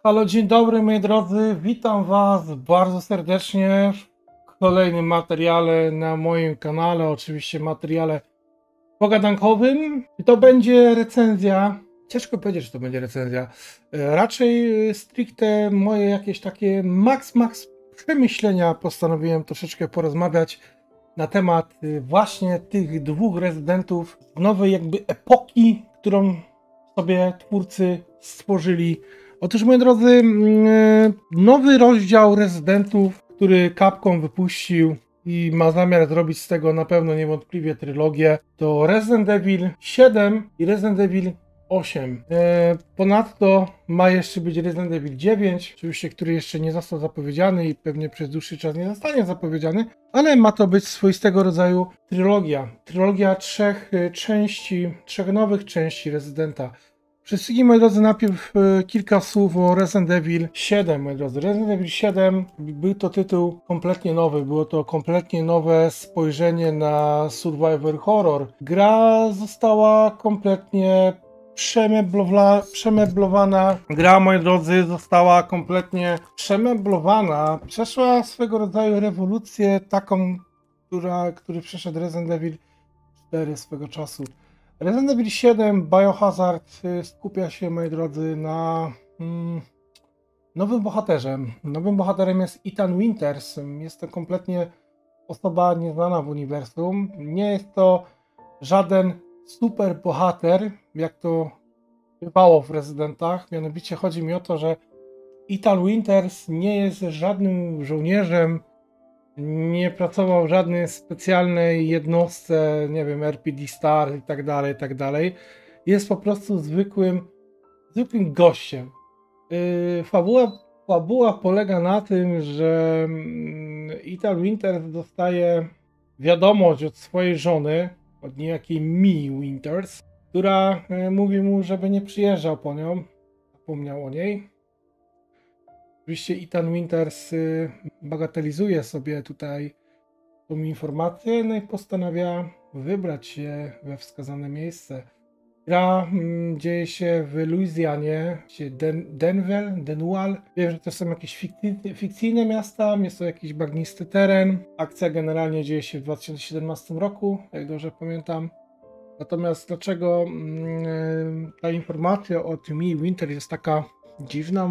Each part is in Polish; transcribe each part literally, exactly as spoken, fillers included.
Halo, dzień dobry moi drodzy, witam was bardzo serdecznie w kolejnym materiale na moim kanale, oczywiście materiale pogadankowym. To będzie recenzja, ciężko powiedzieć, że to będzie recenzja, raczej stricte moje jakieś takie max max przemyślenia. Postanowiłem troszeczkę porozmawiać na temat właśnie tych dwóch rezydentów nowej jakby epoki, którą sobie twórcy stworzyli. Otóż, moi drodzy, nowy rozdział rezydentów, który Capcom wypuścił i ma zamiar zrobić z tego na pewno niewątpliwie trylogię, to Resident Evil siedem i Resident Evil osiem. Ponadto ma jeszcze być Resident Evil dziewięć, oczywiście, który jeszcze nie został zapowiedziany i pewnie przez dłuższy czas nie zostanie zapowiedziany, ale ma to być swoistego rodzaju trylogia. Trylogia trzech części, trzech nowych części Residenta. Przede wszystkim, moi drodzy, najpierw kilka słów o Resident Evil siedem, moi drodzy. Resident Evil siedem był to tytuł kompletnie nowy, było to kompletnie nowe spojrzenie na survivor horror. Gra została kompletnie przemeblowa przemeblowana. Gra, moi drodzy, została kompletnie przemeblowana. Przeszła swego rodzaju rewolucję taką, która, który przeszedł Resident Evil cztery swego czasu. Resident Evil siedem Biohazard skupia się, moi drodzy, na mm, nowym bohaterze. Nowym bohaterem jest Ethan Winters. Jest to kompletnie osoba nieznana w uniwersum. Nie jest to żaden super bohater, jak to bywało w Residentach. Mianowicie chodzi mi o to, że Ethan Winters nie jest żadnym żołnierzem, nie pracował w żadnej specjalnej jednostce, nie wiem, R P D Star i tak dalej, i tak dalej. Jest po prostu zwykłym, zwykłym gościem. Yy, fabuła, fabuła polega na tym, że Ethan Winters dostaje wiadomość od swojej żony, od niejakiej Mii Winters, która yy, mówi mu, żeby nie przyjeżdżał po nią, zapomniał o niej. Oczywiście Ethan Winters bagatelizuje sobie tutaj tą informację, no i postanawia wybrać się we wskazane miejsce. Gra mm, dzieje się w Luizjanie, Den Denver, Denual. Wiem, że to są jakieś fikcyjne, fikcyjne miasta, jest to jakiś bagnisty teren. Akcja generalnie dzieje się w dwa tysiące siedemnastym roku, jak dobrze pamiętam. Natomiast dlaczego mm, ta informacja od Mii Winters jest taka dziwna?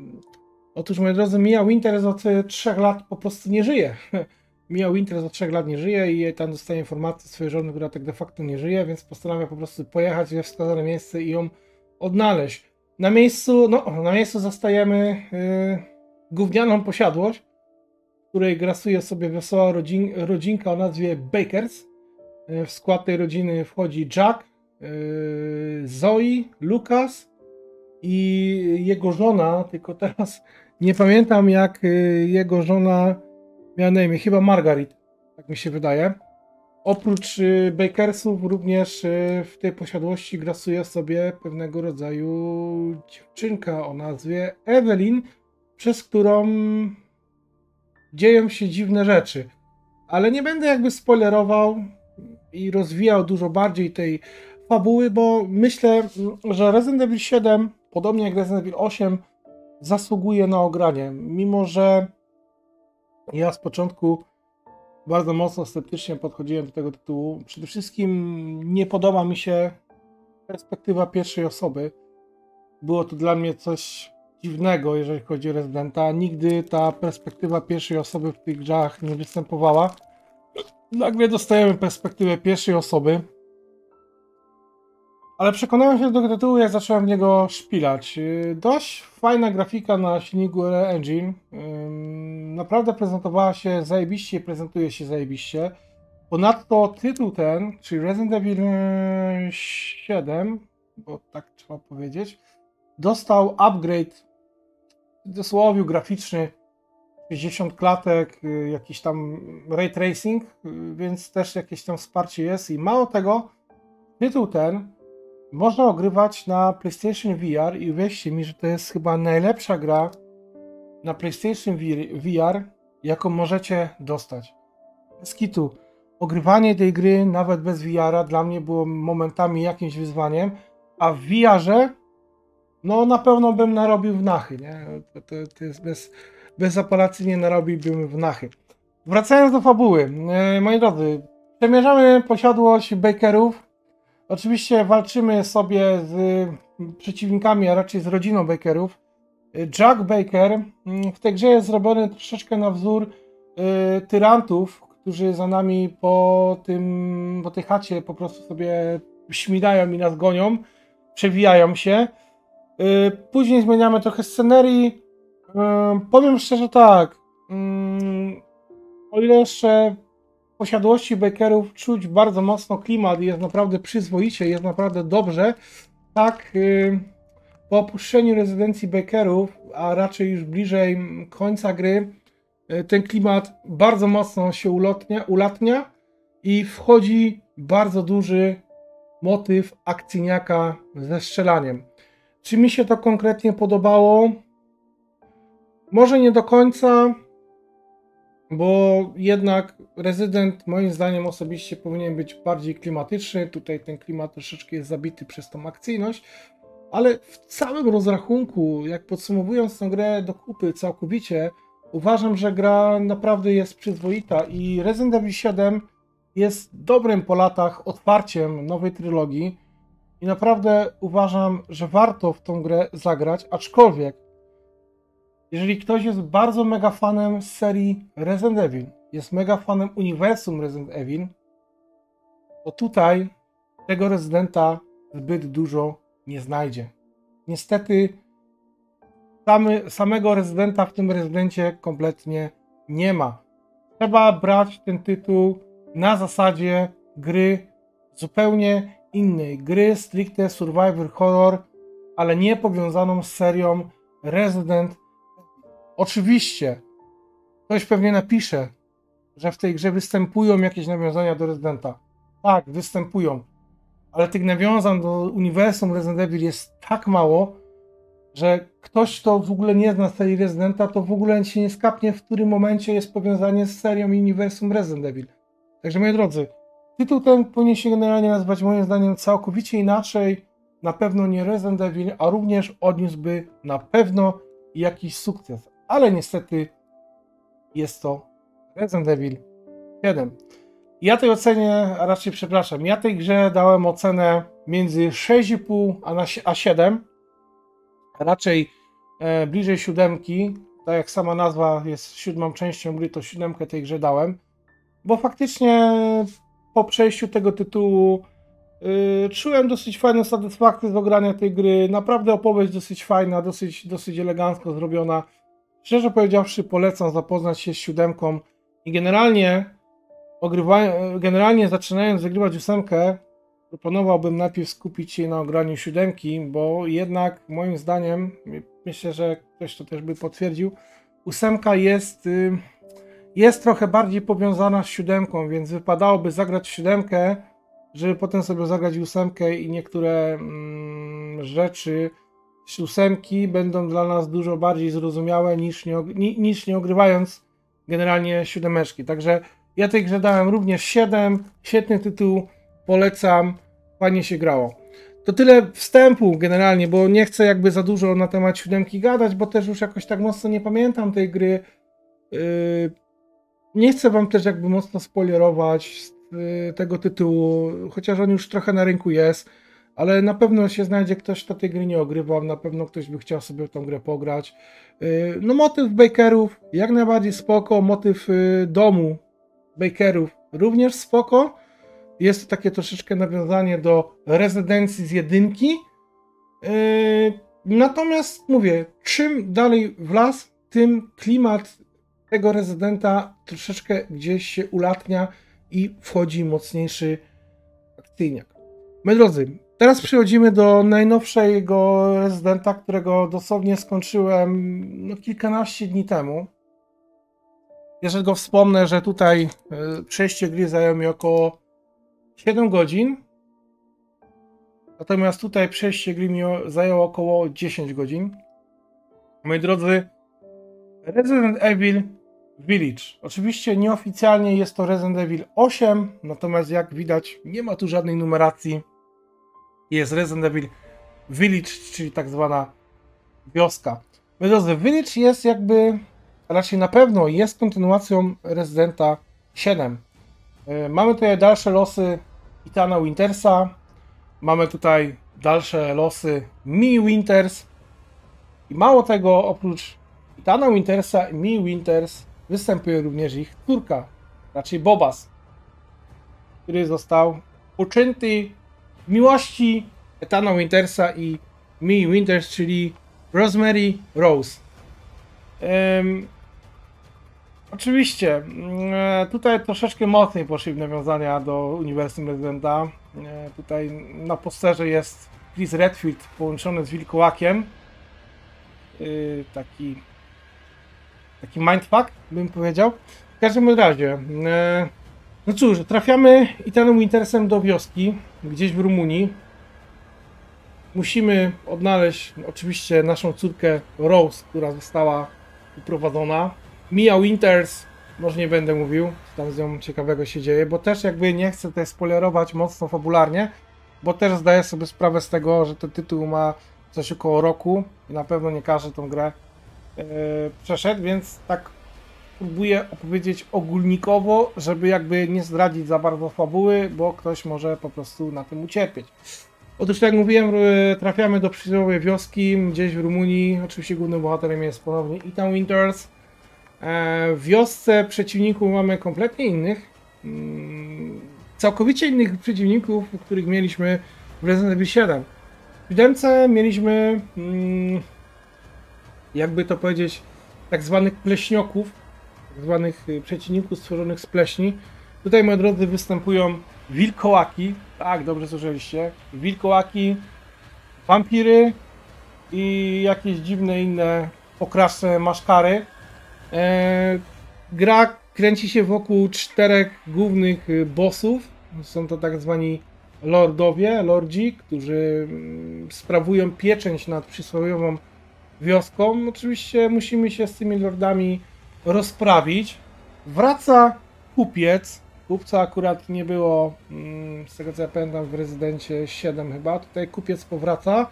Otóż, moi drodzy, Mia Winters od trzech lat po prostu nie żyje. Mia Winters od trzech lat nie żyje i tam dostaje informację swojej żony, która tak de facto nie żyje, więc postanawia po prostu pojechać we wskazane miejsce i ją odnaleźć. Na miejscu, no, na miejscu zostajemy yy, gównianą posiadłość, w której grasuje sobie wesoła rodzin, rodzinka o nazwie Bakers. Yy, w skład tej rodziny wchodzi Jack, yy, Zoe, Lucas i jego żona, tylko teraz nie pamiętam, jak jego żona miała na imię, chyba Margaret, tak mi się wydaje. Oprócz Bakersów również w tej posiadłości grasuje sobie pewnego rodzaju dziewczynka o nazwie Evelyn, przez którą dzieją się dziwne rzeczy. Ale nie będę jakby spoilerował i rozwijał dużo bardziej tej fabuły, bo myślę, że Resident Evil siedem, podobnie jak Resident Evil osiem, zasługuje na ogranie. Mimo że ja z początku bardzo mocno sceptycznie podchodziłem do tego tytułu. Przede wszystkim nie podoba mi się perspektywa pierwszej osoby. Było to dla mnie coś dziwnego, jeżeli chodzi o Residenta. Nigdy ta perspektywa pierwszej osoby w tych grach nie występowała. Nagle dostajemy perspektywę pierwszej osoby. Ale przekonałem się do tego tytułu, jak zacząłem w niego szpilać. Dość fajna grafika na silniku Unreal Engine. Naprawdę prezentowała się zajebiście i prezentuje się zajebiście. Ponadto tytuł ten, czyli Resident Evil siedem, bo tak trzeba powiedzieć, dostał upgrade w cudzysłowie graficzny, sześćdziesiąt klatek, jakiś tam ray tracing, więc też jakieś tam wsparcie jest i mało tego, tytuł ten można ogrywać na PlayStation V R i uwierzcie mi, że to jest chyba najlepsza gra na PlayStation V R, jaką możecie dostać. Bez kitu. Ogrywanie tej gry nawet bez V R-a dla mnie było momentami jakimś wyzwaniem, a w V R-ze no na pewno bym narobił wnachy, nie? To, to, to jest bez, bezapelacyjnie narobiłbym wnachy. Wracając do fabuły, e, moi drodzy, przemierzamy posiadłość Bakerów. Oczywiście walczymy sobie z przeciwnikami, a raczej z rodziną Bakerów. Jack Baker w tej grze jest zrobiony troszeczkę na wzór y, tyrantów, którzy za nami po, tym, po tej chacie po prostu sobie śmigają i nas gonią, przewijają się. Y, później zmieniamy trochę scenerii. Y, powiem szczerze tak, y, o ile jeszcze w posiadłości Bakerów czuć bardzo mocno klimat i jest naprawdę przyzwoicie, jest naprawdę dobrze, tak y, po opuszczeniu rezydencji Bakerów, a raczej już bliżej końca gry, ten klimat bardzo mocno się ulotnia, ulatnia i wchodzi bardzo duży motyw akcyjniaka ze strzelaniem. Czy mi się to konkretnie podobało? Może nie do końca, bo jednak rezydent moim zdaniem osobiście powinien być bardziej klimatyczny. Tutaj ten klimat troszeczkę jest zabity przez tą akcyjność. Ale w całym rozrachunku, jak podsumowując tę grę do kupy całkowicie, uważam, że gra naprawdę jest przyzwoita i Resident Evil siedem jest dobrym po latach otwarciem nowej trylogii i naprawdę uważam, że warto w tą grę zagrać, aczkolwiek jeżeli ktoś jest bardzo mega fanem serii Resident Evil, jest mega fanem uniwersum Resident Evil, to tutaj tego rezydenta zbyt dużo nie znajdzie. Niestety samy, samego rezydenta w tym rezydencie kompletnie nie ma. Trzeba brać ten tytuł na zasadzie gry zupełnie innej. Gry stricte survivor horror, ale nie powiązaną z serią Resident. Oczywiście ktoś pewnie napisze, że w tej grze występują jakieś nawiązania do rezydenta. Tak, występują. Ale tych nawiązań do uniwersum Resident Evil jest tak mało, że ktoś, kto w ogóle nie zna serii Residenta, to w ogóle się nie skapnie, w którym momencie jest powiązanie z serią i uniwersum Resident Evil. Także moi drodzy, tytuł ten powinien się generalnie nazywać moim zdaniem całkowicie inaczej. Na pewno nie Resident Evil, a również odniósłby na pewno jakiś sukces. Ale niestety jest to Resident Evil siedem. Ja tej ocenie, a raczej przepraszam, ja tej grze dałem ocenę między sześć i pół a siedem. Raczej e, bliżej siódemki, tak jak sama nazwa jest siódmą częścią gry, to siódemkę tej grze dałem. Bo faktycznie po przejściu tego tytułu yy, czułem dosyć fajną satysfakcję z ogrania tej gry. Naprawdę opowieść dosyć fajna, dosyć, dosyć elegancko zrobiona. Szczerze powiedziawszy, polecam zapoznać się z siódemką i generalnie, generalnie zaczynając wygrywać ósemkę, proponowałbym najpierw skupić się na ograniu siódemki, bo jednak moim zdaniem, myślę, że ktoś to też by potwierdził, ósemka jest, jest trochę bardziej powiązana z siódemką, więc wypadałoby zagrać w siódemkę, żeby potem sobie zagrać ósemkę i niektóre mm, rzeczy z ósemki będą dla nas dużo bardziej zrozumiałe niż nie, niż nie ogrywając generalnie siódemeczki. Także ja tej grze dałem również siedem, świetny tytuł, polecam, fajnie się grało. To tyle wstępu generalnie, bo nie chcę jakby za dużo na temat siódemki gadać, bo też już jakoś tak mocno nie pamiętam tej gry. Yy, nie chcę wam też jakby mocno spoilerować yy, tego tytułu, chociaż on już trochę na rynku jest, ale na pewno się znajdzie ktoś, kto tej gry nie ogrywał, na pewno ktoś by chciał sobie w tą grę pograć. Yy, no motyw Bakerów jak najbardziej spoko, motyw yy, domu Bakerów również spoko. Jest to takie troszeczkę nawiązanie do rezydencji z jedynki. Yy, natomiast mówię, czym dalej w las, tym klimat tego rezydenta troszeczkę gdzieś się ulatnia i wchodzi mocniejszy akcyjniak. Moi drodzy, teraz przechodzimy do najnowszego rezydenta, którego dosłownie skończyłem no, kilkanaście dni temu. Jeżeli go wspomnę, że tutaj yy, przejście gry zajęło mi około siedem godzin, natomiast tutaj przejście gry mi zajęło około dziesięć godzin. Moi drodzy, Resident Evil Village. Oczywiście nieoficjalnie jest to Resident Evil osiem, natomiast jak widać nie ma tu żadnej numeracji. Jest Resident Evil Village, czyli tak zwana wioska. Moi drodzy, Village jest jakby, raczej na pewno jest kontynuacją Residenta siedem. Yy, mamy tutaj dalsze losy Ethana Wintersa, mamy tutaj dalsze losy Mii Winters i mało tego, oprócz Ethana Wintersa i Mii Winters występuje również ich córka, raczej Bobas, który został poczęty w miłości Ethana Wintersa i Mii Winters, czyli Rosemary Rose. Um, oczywiście, e, tutaj troszeczkę mocniej poszli w nawiązania do uniwersum Residenta. E, tutaj na posterze jest Chris Redfield połączony z Wilkołakiem. E, taki taki mindfuck, bym powiedział. W każdym razie, e, no cóż, trafiamy Ethanem Wintersem do wioski, gdzieś w Rumunii. Musimy odnaleźć oczywiście naszą córkę Rose, która została uprowadzona. Mia Winters, może nie będę mówił, co tam z nią ciekawego się dzieje, bo też jakby nie chcę tutaj spoilerować mocno fabularnie, bo też zdaję sobie sprawę z tego, że ten tytuł ma coś około roku i na pewno nie każdy tą grę yy, przeszedł, więc tak próbuję opowiedzieć ogólnikowo, żeby jakby nie zdradzić za bardzo fabuły, bo ktoś może po prostu na tym ucierpieć. Otóż, tak jak mówiłem, trafiamy do przysłowiowej wioski gdzieś w Rumunii. Oczywiście głównym bohaterem jest ponownie Ethan Winters. W wiosce przeciwników mamy kompletnie innych, całkowicie innych przeciwników, których mieliśmy w Resident Evil siedem. W siódemce mieliśmy, jakby to powiedzieć, tak zwanych pleśnioków, tak zwanych przeciwników stworzonych z pleśni. Tutaj, moi drodzy, występują wilkołaki, tak, dobrze słyszeliście, wilkołaki, wampiry i jakieś dziwne inne okrasne maszkary. Eee, gra kręci się wokół czterech głównych bossów. Są to tak zwani lordowie, lordzi, którzy sprawują pieczęć nad przysłowiową wioską. Oczywiście musimy się z tymi lordami rozprawić. Wraca kupiec. Kupca akurat nie było, z tego co ja pamiętam, w Rezydencie siedem chyba. Tutaj kupiec powraca.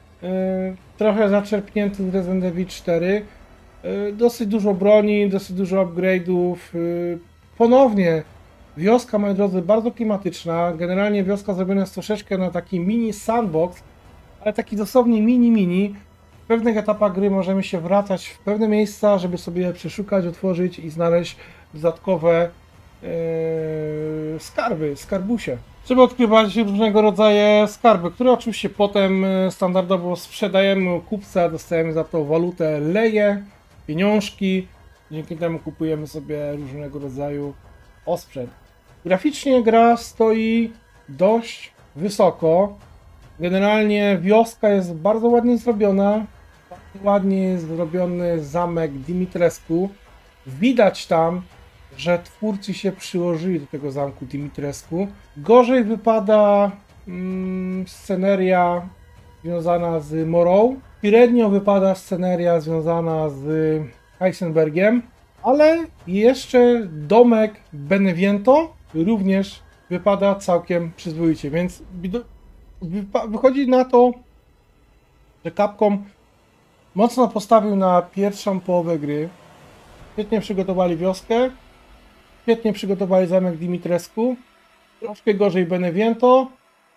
Trochę zaczerpnięty z Resident Evil cztery. Dosyć dużo broni, dosyć dużo upgrade'ów. Ponownie wioska, moi drodzy, bardzo klimatyczna. Generalnie wioska zrobiona jest troszeczkę na taki mini sandbox, ale taki dosłownie mini mini. W pewnych etapach gry możemy się wracać w pewne miejsca, żeby sobie je przeszukać, otworzyć i znaleźć dodatkowe Yy, skarby, skarbusie. Trzeba odkrywać różnego rodzaju skarby, które oczywiście potem standardowo sprzedajemy u kupca, dostajemy za to walutę, leje, pieniążki, dzięki temu kupujemy sobie różnego rodzaju osprzęt. Graficznie gra stoi dość wysoko. Generalnie wioska jest bardzo ładnie zrobiona, bardzo ładnie jest zrobiony zamek Dimitrescu. Widać tam, że twórcy się przyłożyli do tego zamku Dimitrescu. Gorzej wypada mm, sceneria związana z Morrow. Średnio wypada sceneria związana z Heisenbergiem, ale jeszcze domek Beneviento również wypada całkiem przyzwoicie, więc wychodzi na to, że Capcom mocno postawił na pierwszą połowę gry. Świetnie przygotowali wioskę, świetnie przygotowali zamek Dimitrescu, troszkę gorzej Beneviento,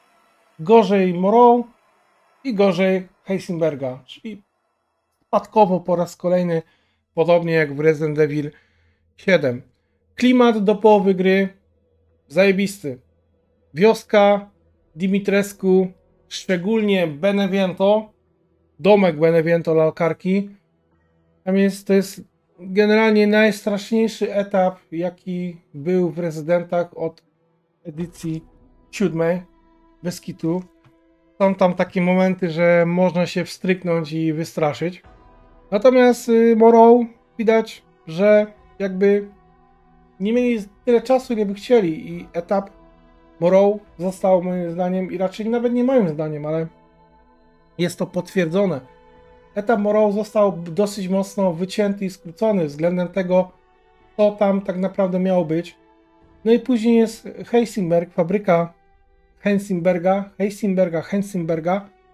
gorzej Morrow i gorzej Heisenberga, czyli spadkowo po raz kolejny, podobnie jak w Resident Evil siedem. Klimat do połowy gry zajebisty. Wioska Dimitrescu, szczególnie Beneviento, domek Beneviento lalkarki. Tam jest, to jest generalnie najstraszniejszy etap, jaki był w Residentach od edycji siódmej, bez kitu. Są tam takie momenty, że można się wstryknąć i wystraszyć. Natomiast Morrow widać, że jakby nie mieli tyle czasu, ile by chcieli i etap Morrow został moim zdaniem, i raczej nawet nie moim zdaniem, ale jest to potwierdzone. Etap Morrow został dosyć mocno wycięty i skrócony względem tego, co tam tak naprawdę miało być. No i później jest Heisenberg, fabryka Heisenberga, Heisenberga, Heisenberga,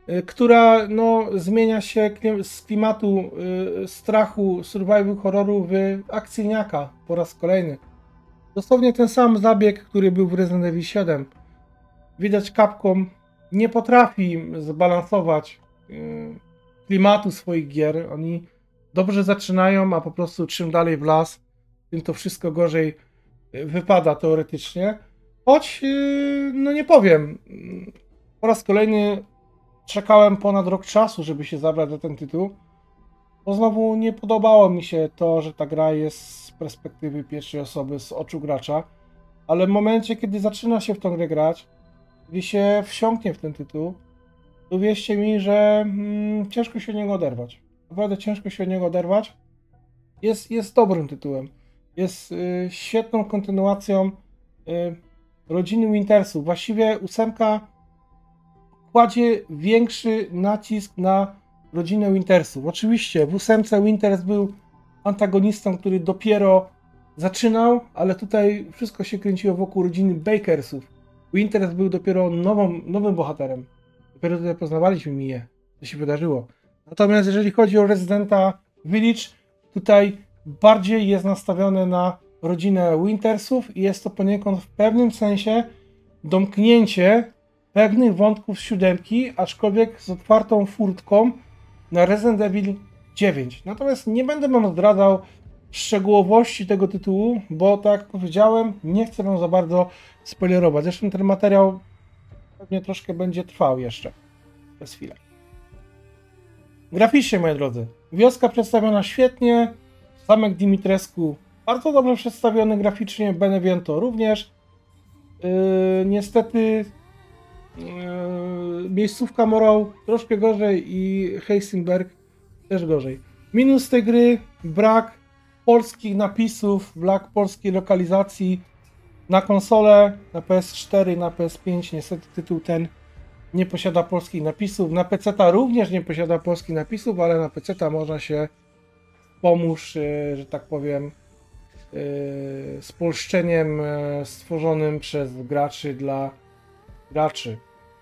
y, która no, zmienia się klim z klimatu y, strachu, survival horroru w akcyjniaka po raz kolejny. Dosłownie ten sam zabieg, który był w Resident Evil siedem. Widać, Capcom nie potrafi zbalansować y, klimatu swoich gier. Oni dobrze zaczynają, a po prostu czym dalej w las, tym to wszystko gorzej wypada teoretycznie. Choć, y, no nie powiem, po raz kolejny czekałem ponad rok czasu, żeby się zabrać za ten tytuł. Bo znowu nie podobało mi się to, że ta gra jest z perspektywy pierwszej osoby, z oczu gracza. Ale w momencie, kiedy zaczyna się w tą grę grać, gdy się wsiąknie w ten tytuł, to wierzcie mi, że mm, ciężko się od niego oderwać. Naprawdę ciężko się od niego oderwać. Jest, jest dobrym tytułem. Jest y, świetną kontynuacją y, rodziny Wintersów. Właściwie ósemka kładzie większy nacisk na rodzinę Wintersów. Oczywiście w ósemce Winters był antagonistą, który dopiero zaczynał, ale tutaj wszystko się kręciło wokół rodziny Bakersów. Winters był dopiero nową, nowym bohaterem. Dopiero tutaj poznawaliśmy Mię, co się wydarzyło. Natomiast jeżeli chodzi o Residenta Village, tutaj bardziej jest nastawione na rodzinę Wintersów i jest to poniekąd w pewnym sensie domknięcie pewnych wątków z siódemki, aczkolwiek z otwartą furtką na Resident Evil dziewięć. Natomiast nie będę wam zdradzał szczegółowości tego tytułu, bo tak jak powiedziałem, nie chcę wam za bardzo spoilerować. Zresztą ten materiał pewnie troszkę będzie trwał jeszcze przez chwilę. Graficznie, moi drodzy, wioska przedstawiona świetnie, zamek Dimitrescu bardzo dobrze przedstawiony graficznie, Benevento również. Yy, niestety yy, miejscówka Morrow troszkę gorzej i Heisenberg też gorzej. Minus tej gry, brak polskich napisów, brak polskiej lokalizacji na konsolę, na P S cztery, na P S pięć. Niestety tytuł ten nie posiada polskich napisów. Na peceta również nie posiada polskich napisów, ale na peceta można się pomóż, że tak powiem, spolszczeniem stworzonym przez graczy dla graczy.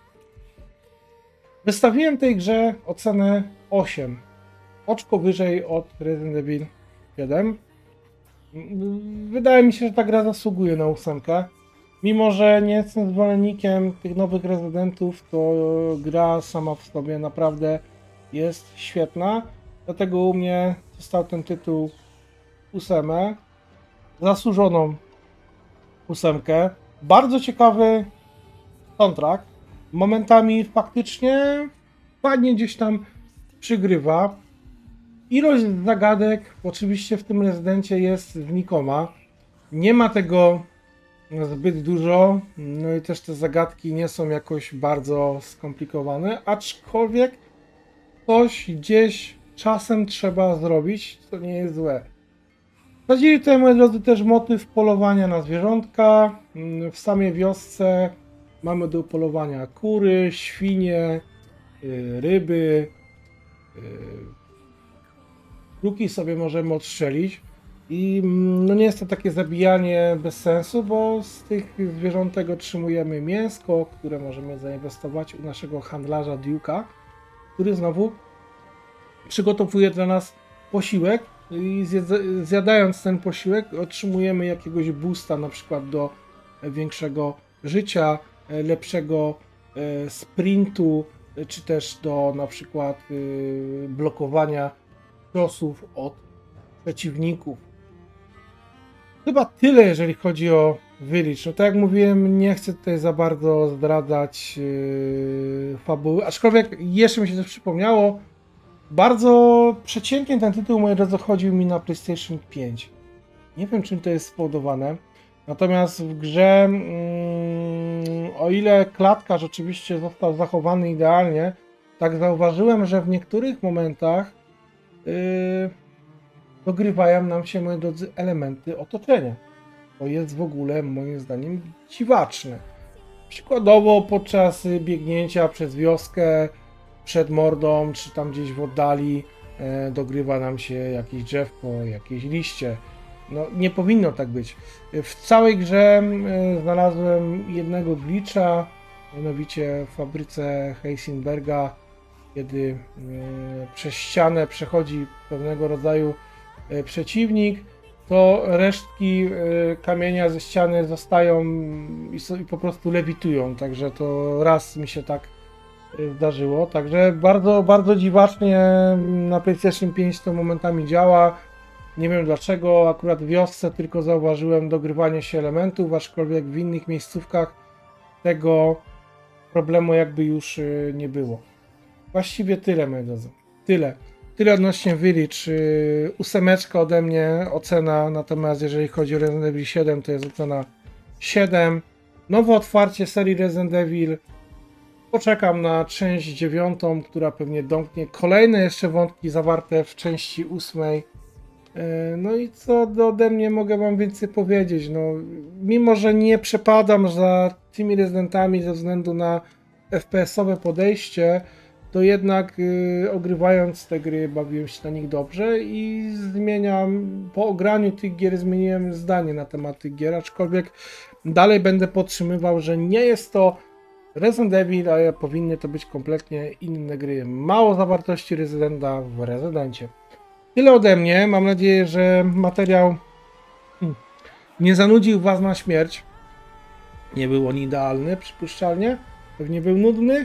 Wystawiłem tej grze ocenę osiem. Oczko wyżej od Resident Evil siedem. Wydaje mi się, że ta gra zasługuje na ósemkę. Mimo że nie jestem zwolennikiem tych nowych rezydentów, to gra sama w sobie naprawdę jest świetna. Dlatego u mnie został ten tytuł ósemę. Zasłużoną ósemkę. Bardzo ciekawy soundtrack. Momentami faktycznie fajnie gdzieś tam przygrywa. Ilość zagadek oczywiście w tym rezydencie jest znikoma. Nie ma tego zbyt dużo, no i też te zagadki nie są jakoś bardzo skomplikowane, aczkolwiek coś gdzieś czasem trzeba zrobić, co nie jest złe. Wsadzili tutaj, moi drodzy, też motyw polowania na zwierzątka. W samej wiosce mamy do polowania kury, świnie, ryby, kruki sobie możemy odstrzelić. I no nie jest to takie zabijanie bez sensu, bo z tych zwierzątek otrzymujemy mięsko, które możemy zainwestować u naszego handlarza Duke'a, który znowu przygotowuje dla nas posiłek i zjadając ten posiłek otrzymujemy jakiegoś boosta, na przykład do większego życia, lepszego sprintu, czy też do na przykład blokowania ciosów od przeciwników. Chyba tyle, jeżeli chodzi o Village. No tak jak mówiłem, nie chcę tutaj za bardzo zdradzać yy, fabuły, aczkolwiek jeszcze mi się też przypomniało, bardzo przeciętnie ten tytuł, moi drodzy, chodził mi na PlayStation pięć. Nie wiem, czym to jest spowodowane, natomiast w grze, yy, o ile klatka rzeczywiście został zachowany idealnie, tak zauważyłem, że w niektórych momentach yy, dogrywają nam się, moi drodzy, elementy otoczenia. To jest w ogóle, moim zdaniem, dziwaczne. Przykładowo podczas biegnięcia przez wioskę, przed mordą, czy tam gdzieś w oddali e, dogrywa nam się jakieś drzewko, jakieś liście. No nie powinno tak być. W całej grze e, znalazłem jednego glitcha, mianowicie w fabryce Heisenberga kiedy yy, przez ścianę przechodzi pewnego rodzaju yy, przeciwnik, to resztki yy, kamienia ze ściany zostają i, so, i po prostu lewitują, także to raz mi się tak yy, zdarzyło, także bardzo, bardzo dziwacznie na PlayStation pięć to momentami działa. Nie wiem dlaczego, akurat w wiosce tylko zauważyłem dogrywanie się elementów, aczkolwiek w innych miejscówkach tego problemu jakby już yy, nie było. Właściwie tyle, moi drodzy. Tyle. Tyle odnośnie Village. Yy, ósemeczka ode mnie, ocena, natomiast jeżeli chodzi o Resident Evil siedem, to jest ocena siedem. Nowe otwarcie serii Resident Evil. Poczekam na część dziewiątą, która pewnie domknie kolejne jeszcze wątki zawarte w części ósmej. No i co ode mnie mogę wam więcej powiedzieć, no mimo, że nie przepadam za tymi Residentami ze względu na F P S-owe podejście, to jednak yy, ogrywając te gry bawiłem się na nich dobrze i zmieniam, po ograniu tych gier zmieniłem zdanie na temat tych gier, aczkolwiek dalej będę podtrzymywał, że nie jest to Resident Evil, a powinny to być kompletnie inne gry. Mało zawartości Residenta w Rezydencie. Tyle ode mnie. Mam nadzieję, że materiał hmm, nie zanudził was na śmierć. Nie był on idealny, przypuszczalnie. Pewnie był nudny.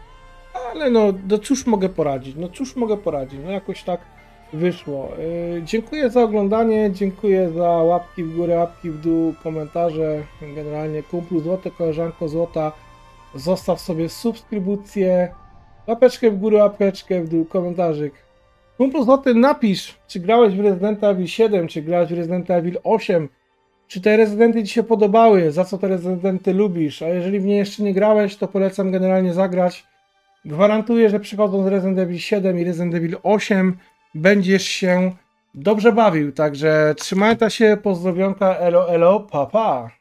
Ale no, no cóż mogę poradzić? No cóż mogę poradzić? No jakoś tak wyszło. Yy, dziękuję za oglądanie. Dziękuję za łapki w górę, łapki w dół, komentarze. Generalnie kumplu złote, koleżanko złota. Zostaw sobie subskrypcję. Łapeczkę w górę, łapeczkę w dół, komentarzyk. Kumplu złoty, napisz, czy grałeś w Resident Evil siedem, czy grałeś w Resident Evil osiem, czy te Rezydenty ci się podobały, za co te Rezydenty lubisz, a jeżeli w nie jeszcze nie grałeś, to polecam generalnie zagrać. Gwarantuję, że przychodząc Resident Evil siedem i Resident Evil osiem będziesz się dobrze bawił, także trzymajcie się, pozdrowionka, elo elo, pa pa!